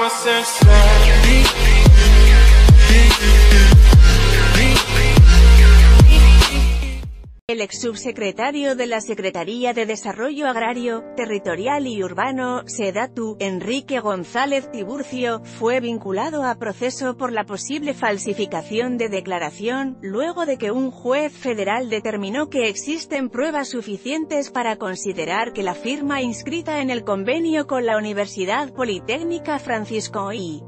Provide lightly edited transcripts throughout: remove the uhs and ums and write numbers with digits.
El exsubsecretario de la Secretaría de Desarrollo Agrario, Territorial y Urbano, SEDATU, Enrique González Tiburcio, fue vinculado a proceso por la posible falsificación de declaración, luego de que un juez federal determinó que existen pruebas suficientes para considerar que la firma inscrita en el convenio con la Universidad Politécnica Francisco I.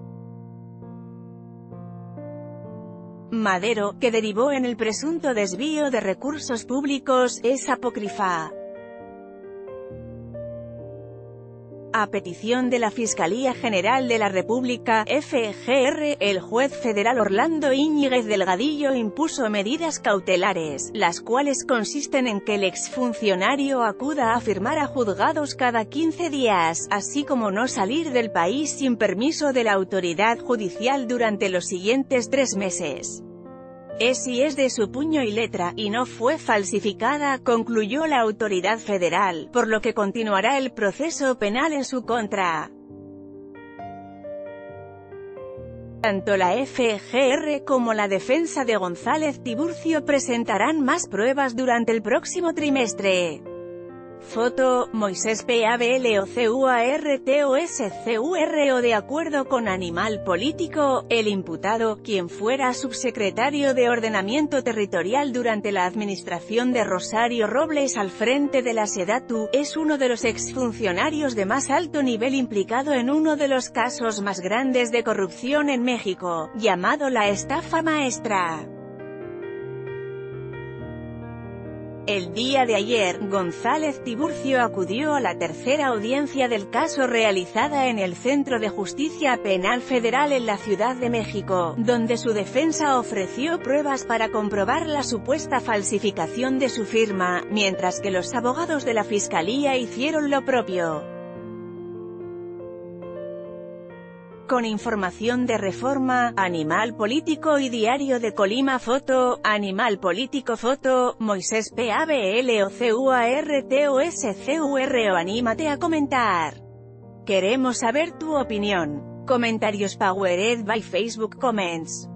Madero, que derivó en el presunto desvío de recursos públicos, es apócrifa. A petición de la Fiscalía General de la República, FGR, el juez federal Orlando Íñiguez Delgadillo impuso medidas cautelares, las cuales consisten en que el exfuncionario acuda a firmar a juzgados cada 15 días, así como no salir del país sin permiso de la autoridad judicial durante los siguientes 3 meses. Es de su puño y letra, y no fue falsificada, concluyó la autoridad federal, por lo que continuará el proceso penal en su contra. Tanto la FGR como la defensa de González Tiburcio presentarán más pruebas durante el próximo trimestre. Foto, Moisés PABLOCUARTOSCURO. De acuerdo con Animal Político, el imputado, quien fuera subsecretario de Ordenamiento Territorial durante la administración de Rosario Robles al frente de la SEDATU, es uno de los exfuncionarios de más alto nivel implicado en uno de los casos más grandes de corrupción en México, llamado la estafa maestra. El día de ayer, González Tiburcio acudió a la tercera audiencia del caso realizada en el Centro de Justicia Penal Federal en la Ciudad de México, donde su defensa ofreció pruebas para comprobar la supuesta falsificación de su firma, mientras que los abogados de la Fiscalía hicieron lo propio. Con información de Reforma, Animal Político y Diario de Colima. Foto, Animal Político. Foto, Moisés PABLOCUARTOSCURO. Anímate a comentar. Queremos saber tu opinión. Comentarios powered by Facebook Comments.